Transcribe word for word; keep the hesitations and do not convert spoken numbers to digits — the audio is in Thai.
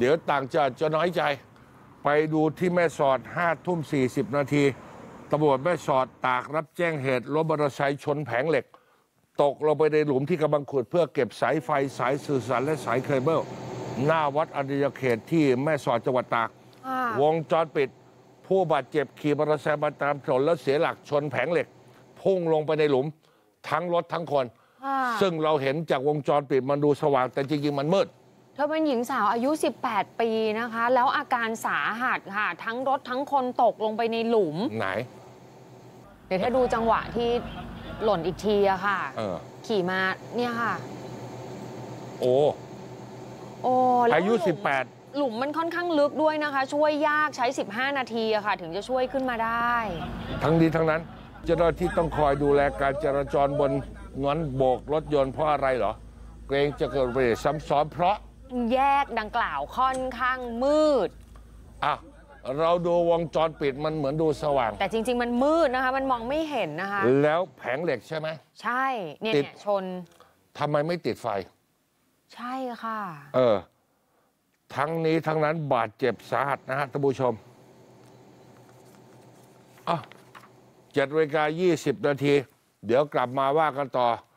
เดี๋ยวต่างจังหวัดจะน้อยใจไปดูที่แม่สอดห้าทุ่มสี่สิบนาทีตำรวจแม่สอดตากรับแจ้งเหตุรถมอเตอร์ไซค์ชนแผงเหล็กตกลงไปในหลุมที่กำลังขุดเพื่อเก็บสายไฟสายสื่อสารและสายเคเบิลหน้าวัดอรัญญเขตที่แม่สอดจังหวัดตากวงจรปิดผู้บาดเจ็บขี่มอเตอร์ไซค์มาตามถนนแล้วเสียหลักชนแผงเหล็กพุ่งลงไปในหลุมทั้งรถทั้งคนซึ่งเราเห็นจากวงจรปิดมันดูสว่างแต่จริงๆมันมืดเธอเป็นหญิงสาวอายุสิบแปดปีนะคะแล้วอาการสาหัสค่ะทั้งรถทั้งคนตกลงไปในหลุมไหนเดี๋ยวถ้าดูจังหวะที่หล่นอีกทีอะค่ะขี่มาเนี่ยค่ะโอ้โอ้อายุสิบแปดหลุมมันค่อนข้างลึกด้วยนะคะช่วยยากใช้สิบห้านาทีอะค่ะถึงจะช่วยขึ้นมาได้ทั้งนี้ทั้งนั้นเจ้าหน้าที่ต้องคอยดูแลการจราจรบนนั้นโบกรถยนต์เพราะอะไรเหรอเกรงจะเกิดอุบัติเหตุซ้ำซ้อนเพราะแยกดังกล่าวค่อนข้างมืดอ่ะเราดูวงจรปิดมันเหมือนดูสว่างแต่จริงๆมันมืดนะคะมันมองไม่เห็นนะคะแล้วแผงเหล็กใช่ไหมใช่เนี่ยชนทำไมไม่ติดไฟใช่ค่ะเออทั้งนี้ทั้งนั้นบาดเจ็บสาหัสนะฮะท่านผู้ชมอ่ะเจ็ดนาฬิกายี่สิบนาทีเดี๋ยวกลับมาว่ากันต่อ